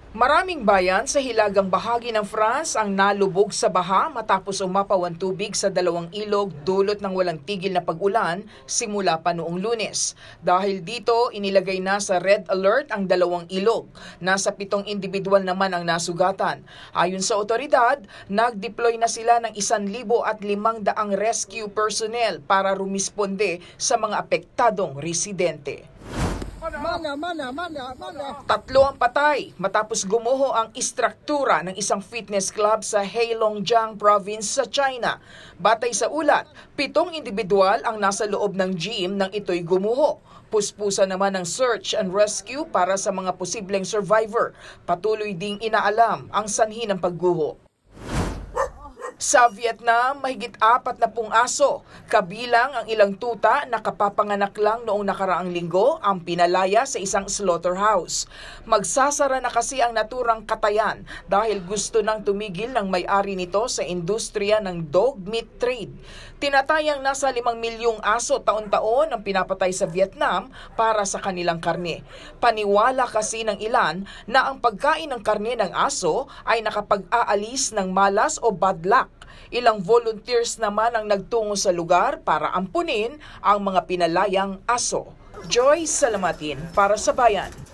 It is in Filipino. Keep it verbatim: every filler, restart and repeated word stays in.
Maraming bayan sa hilagang bahagi ng France ang nalubog sa baha matapos umapaw ang tubig sa dalawang ilog dulot ng walang tigil na pag-ulan simula pa noong Lunes. Dahil dito, inilagay na sa red alert ang dalawang ilog. Nasa pitong individual naman ang nasugatan. Ayon sa otoridad, nag-deploy na sila ng isang libo at limang daang rescue personnel para rumisponde sa mga apektadong residente. Mana, mana, mana, mana. Tatlo ang patay matapos gumuho ang istruktura ng isang fitness club sa Heilongjiang province sa China. Batay sa ulat, pitong individual ang nasa loob ng gym nang ito'y gumuho. Puspusa naman ang search and rescue para sa mga posibleng survivor. Patuloy ding inaalam ang sanhi ng pagguho. Sa Vietnam, mahigit apat na pung aso, kabilang ang ilang tuta na kapapanganak lang noong nakaraang linggo ang pinalaya sa isang slaughterhouse. Magsasara na kasi ang naturang katayan dahil gusto nang tumigil ng may-ari nito sa industriya ng dog meat trade. Tinatayang nasa limang milyong aso taon-taon ang pinapatay sa Vietnam para sa kanilang karne. Paniwala kasi ng ilan na ang pagkain ng karne ng aso ay nakapag-aalis ng malas o bad luck. Ilang volunteers naman ang nagtungo sa lugar para ampunin ang mga pinalayang aso. Joy Salamatin para sa Bayan.